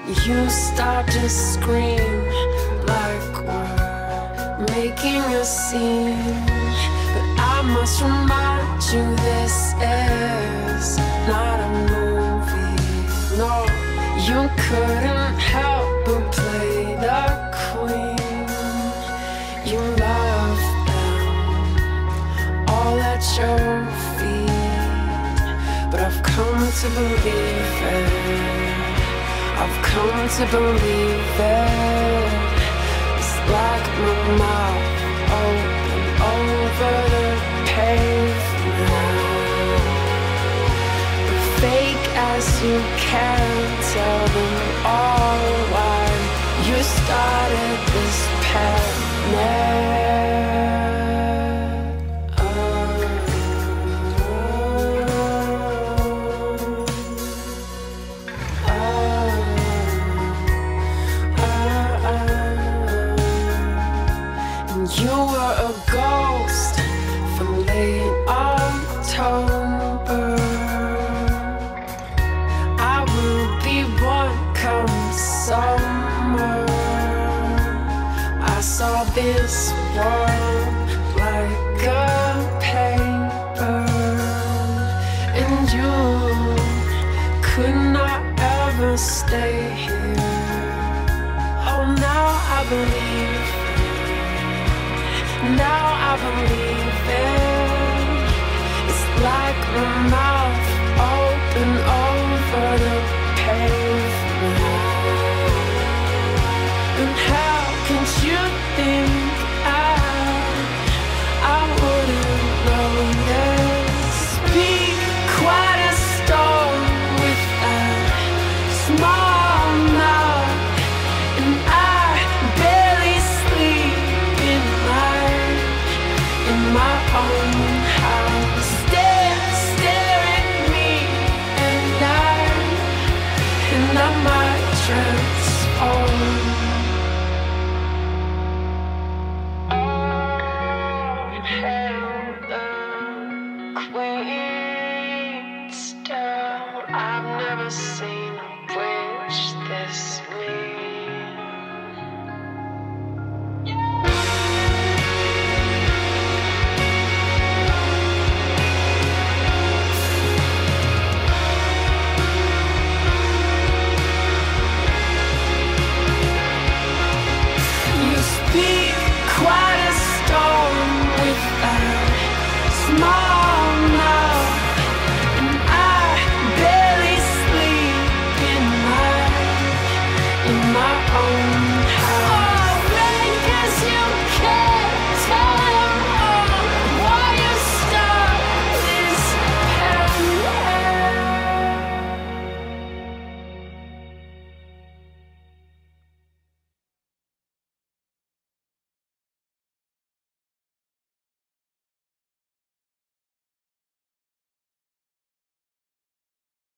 You start to scream like we're making a scene, but I must remind you this is not a movie. No, you couldn't help but play the queen. You love them all at your feet, but I've come to believe it. I've come to believe it. It's like my mouth open over the pavement. But fake as you can, tell them all why you started this panic. You were a ghost from late October. I will be one come summer. I saw this world like a paper, and you could not ever stay here. Oh, now I believe. Now I believe it. It's like my mouth open over the pavement. And how can you think I wouldn't notice? Be quite a storm with that small mouth, and I barely sleep in my own house. Stare at me, and I might transform. Hail the queen, still I've never seen